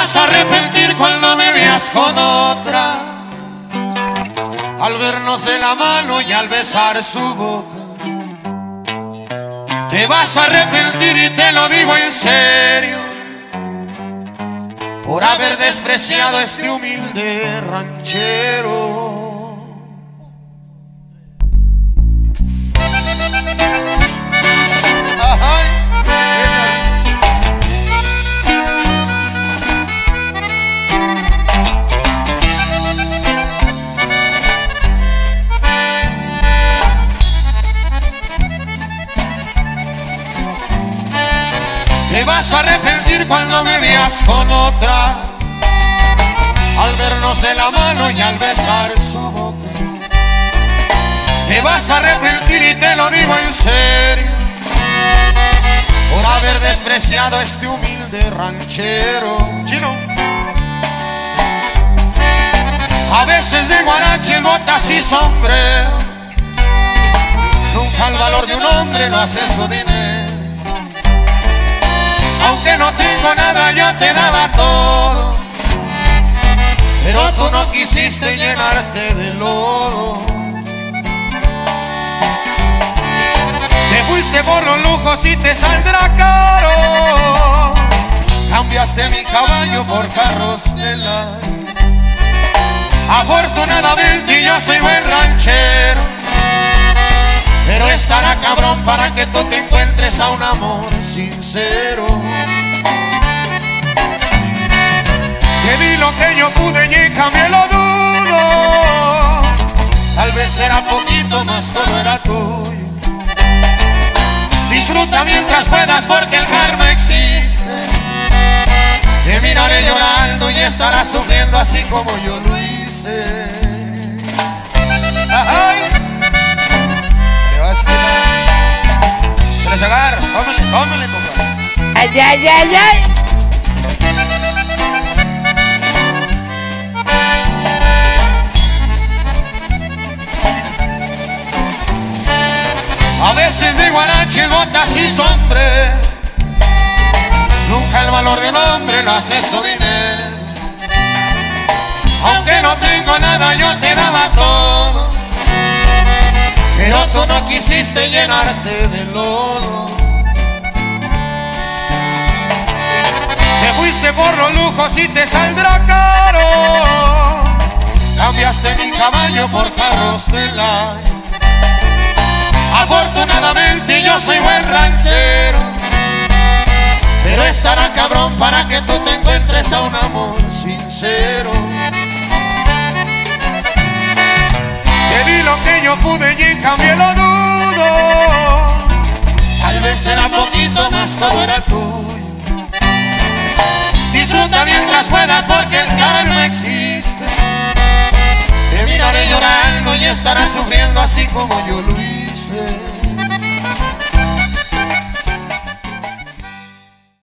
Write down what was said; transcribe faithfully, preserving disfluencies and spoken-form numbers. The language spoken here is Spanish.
vas a arrepentir cuando me veas con otra, al vernos de la mano y al besar su boca. Te vas a arrepentir y te lo digo en serio, por haber despreciado a este humilde ranchero. Te vas a arrepentir cuando me veas con otra, al vernos de la mano y al besar su boca. Te vas a arrepentir y te lo digo en serio, por haber despreciado a este humilde ranchero. Chino. A veces de guaraches, botas y sombrero, nunca el valor de un hombre lo hace su dinero. Aunque no tengo nada, yo te daba todo, pero tú no quisiste llenarte de lodo. Te fuiste por los lujos y te saldrá caro, cambiaste mi caballo por carros de la. Afortunadamente yo soy buen ranchero, pero estará cabrón para que tú te encuentres a un amor sincero. Te di lo que yo pude y en cambio lo dudo, tal vez era poquito más, todo era tuyo. Disfruta mientras puedas porque el karma existe. Te miraré llorando y estarás sufriendo así como yo lo hice. ¡Ay! Se agarra, tómale, tómale, compadre. Ay, ay, ay, ay. A veces de guaraches, botas y sombrero, nunca el valor de un hombre lo hace su dinero. Aunque no tengo nada, yo te daba todo, pero tú no quisiste llenarte de lodo. Te fuiste por los lujos y te saldrá caro, cambiaste mi caballo por carros del año. Afortunadamente yo soy buen ranchero, pero estará cabrón para que tú te encuentres a un amor sincero. Te di lo que yo pude y en cambio lo dudo, tal vez era poquito más, todo era tuyo. Disfruta mientras puedas porque el karma existe. Te miraré llorando y estarás sufriendo así como yo lo hice.